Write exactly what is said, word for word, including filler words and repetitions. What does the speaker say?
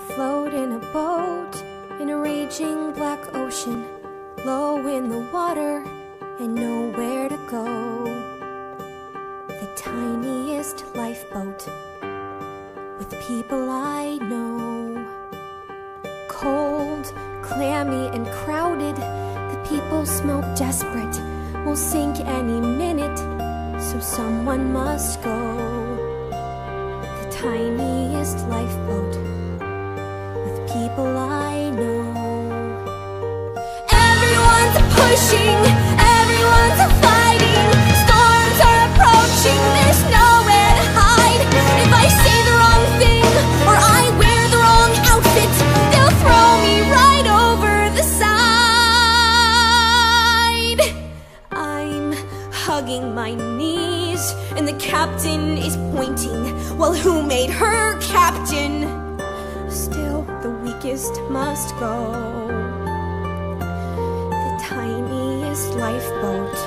float in a boat in a raging black ocean, low in the water and nowhere to go. The tiniest lifeboat with people I know. Cold, clammy and crowded, the people smell desperate, will sink any minute, so someone must go. The tiniest lifeboat with people I know. Everyone's pushing, everyone's fighting, storms are approaching, there's nowhere to hide. If I say the wrong thing or I wear the wrong outfit, they'll throw me right over the side. I'm hugging my knees and the captain is pointing. Well, who made her captain? Still, the weakest must go. The tiniest lifeboat